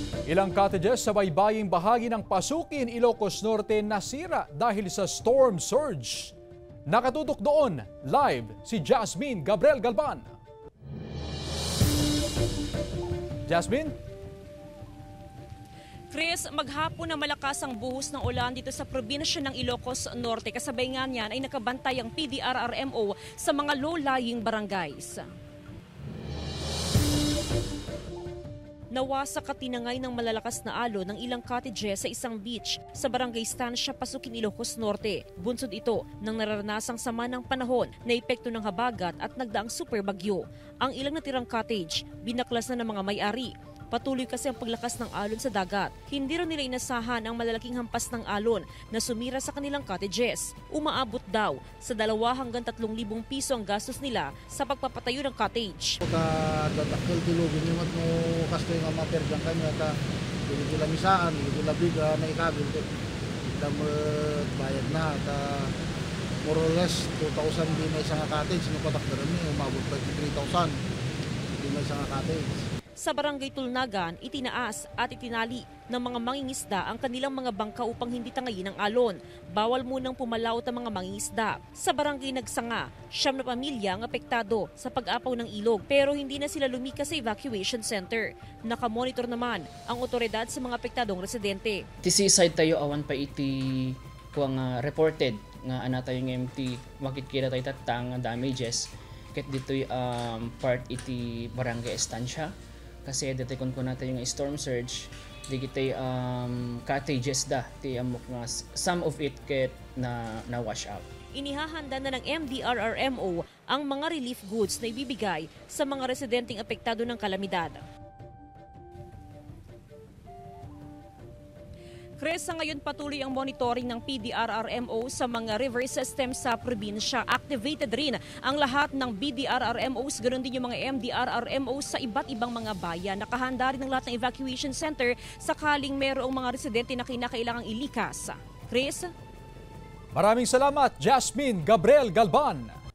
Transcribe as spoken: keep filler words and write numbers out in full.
Ilang cottages sa baybaying bahagi ng Pasukin, Ilocos Norte nasira dahil sa storm surge. Nakatutok doon, live, si Jasmine Gabriel Galban. Jasmine? Chris, maghapon na malakas ang buhos ng ulan dito sa probinsya ng Ilocos Norte. Kasabay nga niyan ay nakabantay ang P D R R M O sa mga low-lying barangays. Nawasak at tinangay ng malalakas na alon ng ilang cottages sa isang beach sa Barangay Estancia, Pasukin, Ilocos Norte. Bunsod ito ng nararanasang sama ng panahon na epekto ng habagat at nagdaang super bagyo. Ang ilang natirang cottage, binaklas na ng mga may-ari. Patuloy kasi ang paglakas ng alon sa dagat. Hindi rin nila inasahan ang malalaking hampas ng alon na sumira sa kanilang cottages. Umaabot daw sa dalawa hanggang tatlong libong piso ang gastos nila sa pagpapatayo ng cottage. Kadadakil tilugin yung at mo kasto yung amapergang kanya ta hindi sila misaan, hindi sila biga na ikabil. Kita bayad na ta more or less two thousand din na isang cottage. Nung patakdaran niya, umabot pa three thousand din na isang cottage. Sa Barangay Tulnagan, itinaas at itinali ng mga mangingisda ang kanilang mga bangka upang hindi tangayin ng alon. Bawal munang pumalaot ang mga mangingisda. Sa Barangay Nagsanga, siyam na pamilya ang apektado sa pag-apaw ng ilog pero hindi na sila lumikas sa evacuation center. Nakamonitor naman ang otoridad sa mga apektadong residente. Ti seaside tayo awan pa iti kuang uh, reported nga ana tayo ng M T makikita tayo tatang damages ket ditoy um, part iti Barangay Estancia. Kasi dito kung kuna tayo yung storm surge, di kita um, cottages da, ti amok nga some of it ket na na wash out. Inihahanda na ng M D R R M O ang mga relief goods na ibibigay sa mga residenteng apektado ng kalamidad. Chris, sa ngayon patuloy ang monitoring ng P D R R M O sa mga river system sa probinsya. Activated rin ang lahat ng B D R R M Os, ganoon din yung mga M D R R M Os sa iba't ibang mga bayan. Nakahanda rin ang lahat ng evacuation center sakaling mayroong mga residente na kinakailangang ilikas. Chris? Maraming salamat, Jasmine Gabriel Galban.